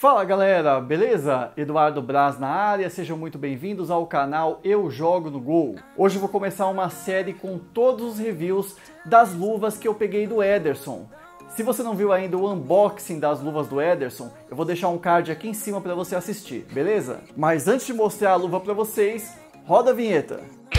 Fala galera, beleza? Eduardo Braz na área, sejam muito bem-vindos ao canal Eu Jogo no Gol. Hoje eu vou começar uma série com todos os reviews das luvas que eu peguei do Ederson. Se você não viu ainda o unboxing das luvas do Ederson, eu vou deixar um card aqui em cima para você assistir, beleza? Mas antes de mostrar a luva para vocês, roda a vinheta!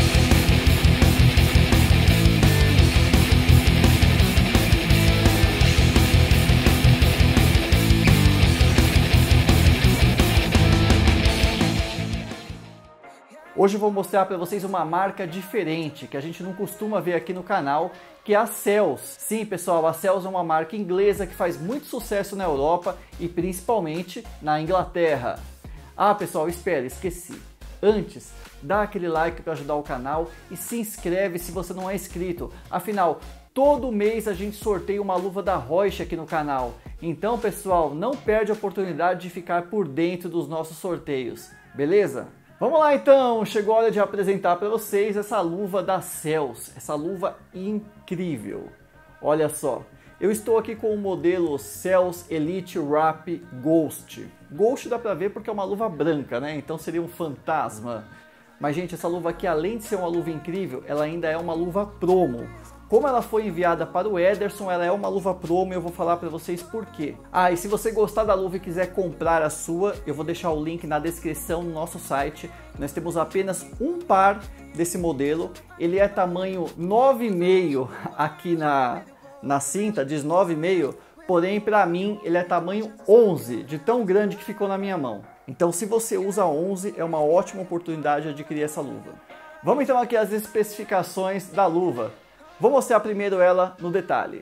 Hoje eu vou mostrar para vocês uma marca diferente, que a gente não costuma ver aqui no canal, que é a Cels. Sim, pessoal, a Cels é uma marca inglesa que faz muito sucesso na Europa e principalmente na Inglaterra. Ah, pessoal, espera, esqueci. Antes, dá aquele like para ajudar o canal e se inscreve se você não é inscrito. Afinal, todo mês a gente sorteia uma luva da Reusch aqui no canal. Então, pessoal, não perde a oportunidade de ficar por dentro dos nossos sorteios, beleza? Vamos lá então, chegou a hora de apresentar para vocês essa luva da Cels, essa luva incrível. Olha só, eu estou aqui com o modelo Cels Elite Wrap Ghost. Ghost dá para ver porque é uma luva branca, né? Então seria um fantasma. Mas gente, essa luva aqui, além de ser uma luva incrível, ela ainda é uma luva promo. Como ela foi enviada para o Ederson, ela é uma luva promo e eu vou falar para vocês por quê. Ah, e se você gostar da luva e quiser comprar a sua, eu vou deixar o link na descrição no nosso site. Nós temos apenas um par desse modelo. Ele é tamanho 9,5 aqui na cinta, diz 9,5. Porém, para mim, ele é tamanho 11, de tão grande que ficou na minha mão. Então, se você usa 11, é uma ótima oportunidade de adquirir essa luva. Vamos então aqui às especificações da luva. Vou mostrar primeiro ela no detalhe.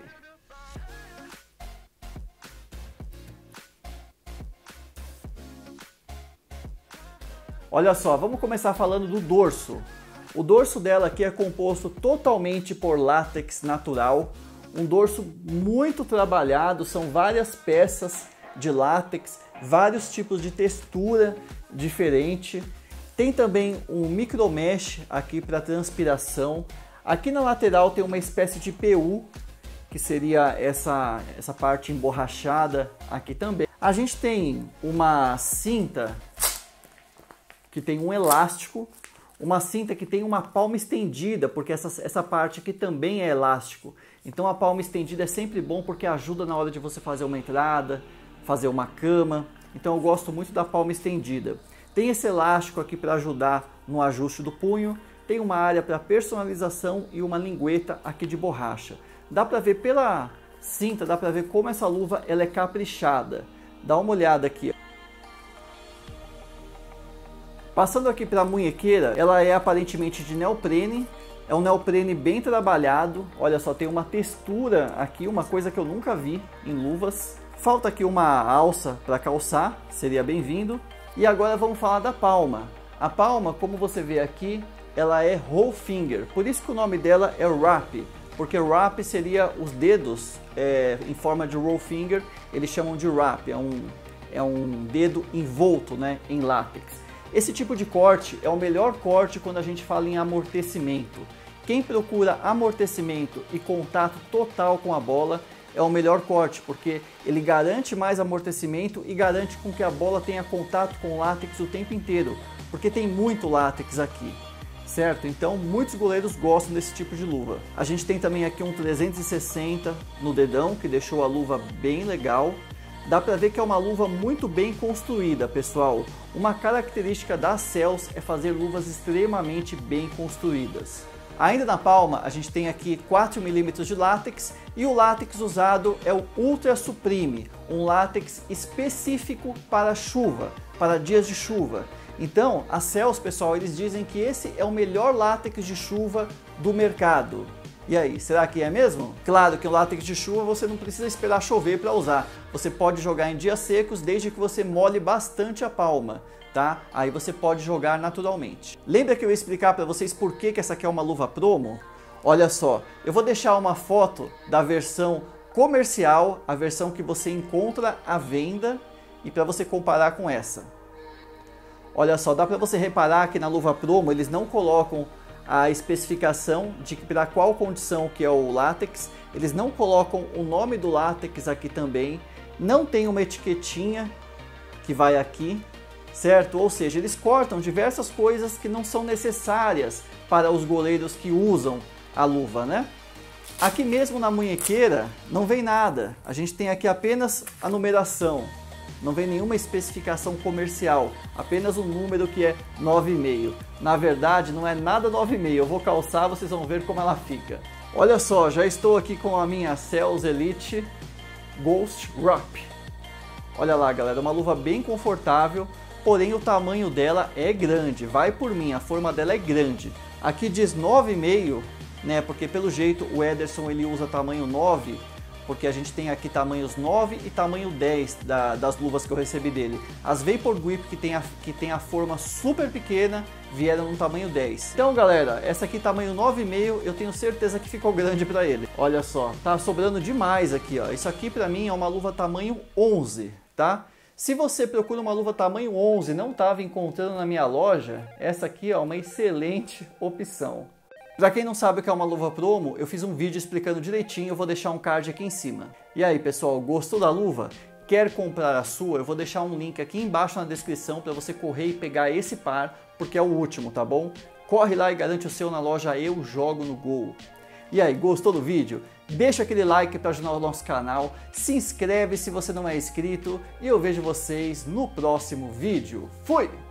Olha só, vamos começar falando do dorso. O dorso dela aqui é composto totalmente por látex natural. Um dorso muito trabalhado, são várias peças de látex, vários tipos de textura diferente. Tem também um micro mesh aqui para transpiração. Aqui na lateral tem uma espécie de PU, que seria essa parte emborrachada aqui também. A gente tem uma cinta que tem um elástico, uma cinta que tem uma palma estendida, porque essa parte aqui também é elástico. Então a palma estendida é sempre bom porque ajuda na hora de você fazer uma entrada, fazer uma cama. Então eu gosto muito da palma estendida. Tem esse elástico aqui para ajudar no ajuste do punho. Tem uma área para personalização e uma lingueta aqui de borracha. Dá para ver pela cinta, dá para ver como essa luva ela é caprichada. Dá uma olhada aqui. Passando aqui para a munhequeira, ela é aparentemente de neoprene. É um neoprene bem trabalhado. Olha só, tem uma textura aqui, uma coisa que eu nunca vi em luvas. Falta aqui uma alça para calçar, seria bem-vindo. E agora vamos falar da palma. A palma, como você vê aqui, ela é roll finger, por isso que o nome dela é wrap, porque wrap seria os dedos em forma de roll finger, eles chamam de wrap, é um dedo envolto, né, em látex. Esse tipo de corte é o melhor corte quando a gente fala em amortecimento. Quem procura amortecimento e contato total com a bola é o melhor corte, porque ele garante mais amortecimento e garante com que a bola tenha contato com o látex o tempo inteiro, porque tem muito látex aqui. Certo? Então muitos goleiros gostam desse tipo de luva. A gente tem também aqui um 360 no dedão, que deixou a luva bem legal. Dá para ver que é uma luva muito bem construída, pessoal. Uma característica da Cels é fazer luvas extremamente bem construídas. Ainda na palma, a gente tem aqui 4 mm de látex e o látex usado é o Ultra Supreme, um látex específico para chuva, para dias de chuva. Então, a Cels, pessoal, eles dizem que esse é o melhor látex de chuva do mercado. E aí, será que é mesmo? Claro que o látex de chuva você não precisa esperar chover para usar. Você pode jogar em dias secos desde que você molhe bastante a palma, tá? Aí você pode jogar naturalmente. Lembra que eu ia explicar para vocês por que essa aqui é uma luva promo? Olha só, eu vou deixar uma foto da versão comercial, a versão que você encontra à venda, e para você comparar com essa. Olha só, dá para você reparar que na luva promo eles não colocam a especificação de para qual condição que é o látex, eles não colocam o nome do látex aqui também, não tem uma etiquetinha que vai aqui, certo? Ou seja, eles cortam diversas coisas que não são necessárias para os goleiros que usam a luva, né? Aqui mesmo na munhequeira não vem nada, a gente tem aqui apenas a numeração, não vem nenhuma especificação comercial, apenas um número que é 9,5. Na verdade não é nada 9,5, eu vou calçar, vocês vão ver como ela fica. Olha só, já estou aqui com a minha Cells Elite Ghost Wrap. Olha lá galera, uma luva bem confortável, porém o tamanho dela é grande, vai por mim, a forma dela é grande. Aqui diz 9,5, né, porque pelo jeito o Ederson ele usa tamanho 9, porque a gente tem aqui tamanhos 9 e tamanho 10 das luvas que eu recebi dele. As Vapor Grip que tem a forma super pequena vieram no tamanho 10. Então galera, essa aqui tamanho 9,5 eu tenho certeza que ficou grande para ele. Olha só, tá sobrando demais aqui, ó. Isso aqui para mim é uma luva tamanho 11, tá? Se você procura uma luva tamanho 11 e não estava encontrando na minha loja, essa aqui é uma excelente opção. Para quem não sabe o que é uma luva promo, eu fiz um vídeo explicando direitinho, eu vou deixar um card aqui em cima. E aí pessoal, gostou da luva? Quer comprar a sua? Eu vou deixar um link aqui embaixo na descrição para você correr e pegar esse par, porque é o último, tá bom? Corre lá e garante o seu na loja Eu Jogo no Gol. E aí, gostou do vídeo? Deixa aquele like para ajudar o nosso canal, se inscreve se você não é inscrito e eu vejo vocês no próximo vídeo. Fui!